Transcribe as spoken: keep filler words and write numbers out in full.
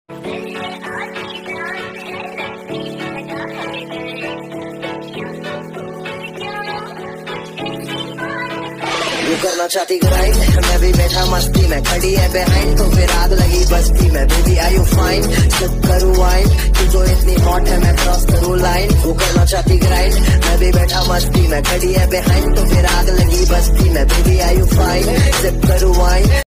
वो करना चाहती ग्राइंड, मैं भी बैठा मस्ती में, खड़ी है बिहाइंड तो फिर आग लगी बस्ती में। Baby are you fine, sip करूँ वाइन, तू जो इतनी हॉट है मैं क्रॉस करूँ लाइन। वो करना चाहती ग्राइंड, मैं भी बैठा मस्ती में, खड़ी है बिहाइंड तो फिर आग लगी बस्ती में। Baby are you fine, sip करूँ वाइन।